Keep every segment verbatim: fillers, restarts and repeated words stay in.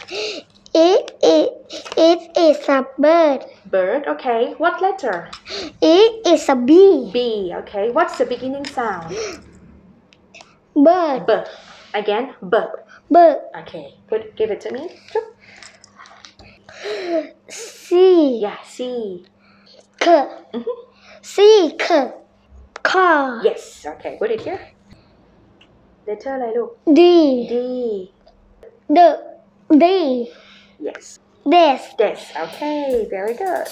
It is it is a bird. Bird. Okay. What letter? It is a bee. B. Okay. What's the beginning sound? Bird. B. Again. B. Bird. Okay. Put. Give it to me. C. Yeah. C. K. Mm-hmm. C. K. Car. Yes. Okay. Put it here. Letter อะไรลูก D. D. The. D. Yes. Desk. This. Okay. Very good.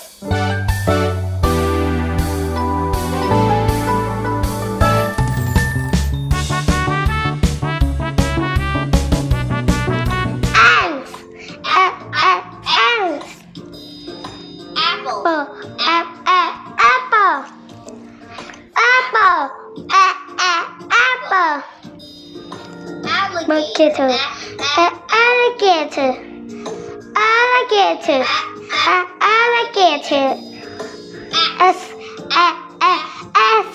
Ants. A. A. Ants. Apple. Apple. A. A. Apple. Apple. A. A. Apple. Alligator. A. Alligator. Alligator. A. Alligator. S. A. A. S.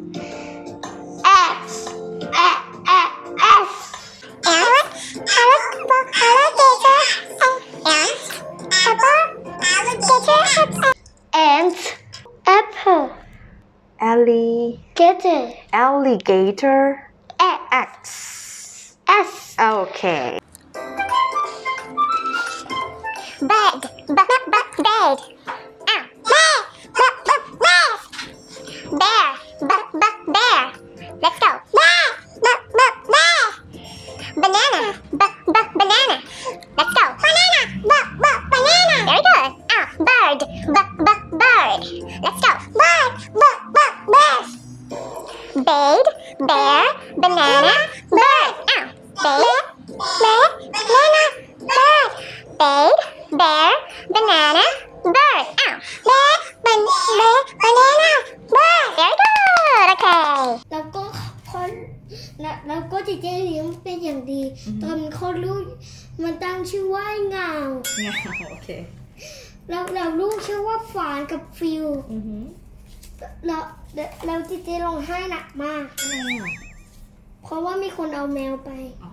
S. A. A. S. Ants. Apple. Alligator. Gator. Alligator. X. X. S. Okay. Bed. B. B. Bed. Ah. Bear. B. B. Bear. Bear. B. B. Bear. Let's go. Bear. B. B. Bear. Banana. B. B. Banana. Let's go. Banana. B. B. Banana. Very good. Ah. Bird. B. B. Bird. Let's go. Bird. B. B. Bird. Bed. Bear. Banana. Bird. Ah. Bed. Bear. Banana. Bird. Bed. Bear. Banana. Bird. Ah. Bed. Ban. Bear. Banana. Bird. Very good. Okay. แล้วก็พอแล้วก็เจเจเลี้ยงเป็นอย่างดีตอนมันคลอดลูกมันตั้งชื่อว่าเงาเงาโอเคแล้วแล้วลูกชื่อว่าฝานกับฟิวแล้วแล้วเจเจร้องไห้หนักมากเพราะว่ามีคนเอาแมวไปอ๋อ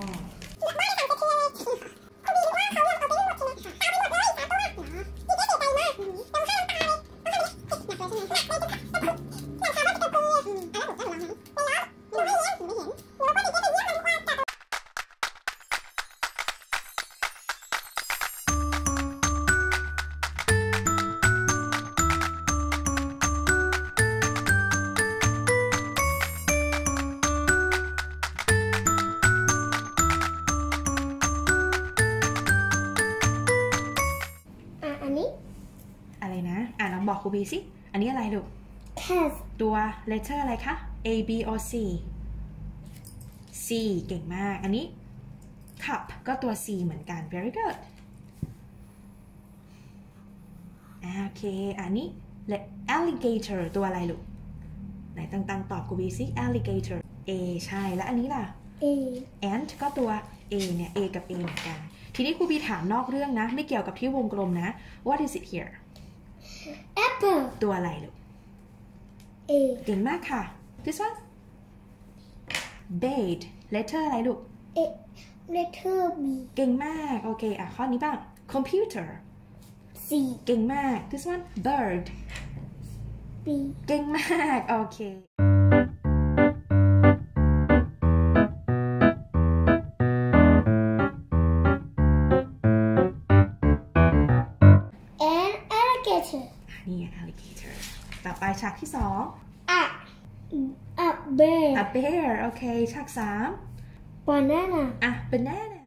อะไรนะอ่านลองบอกครูบีสิอันนี้อะไรลูก cat ตัว letter อะไรคะ A B or C C เก่งมากอันนี้ cup ก็ตัว C เหมือนกัน very good โอเคอันนี้ alligator ตัวอะไรลูกไหนตั้งๆตอบครูบีสิ alligator A ใช่แล้วอันนี้ล่ะ A ant ก็ตัว A เนี่ย A กับ A เหมือนกันทีนี้ครูบีถามนอกเรื่องนะไม่เกี่ยวกับที่วงกลมนะ what is it here apple ตัวอะไรลูก A เก่งมากค่ะ this one bed letter อะไรลูก A letter B เก่งมากโอเคอ่ะข้อนี้บ้าง computer C เก่งมาก this one bird B เก่งมากโอเคนี่ alligator ต่อไปฉากที่สอง A A bear a bear โอเคฉากสาม banana อ่ะ banana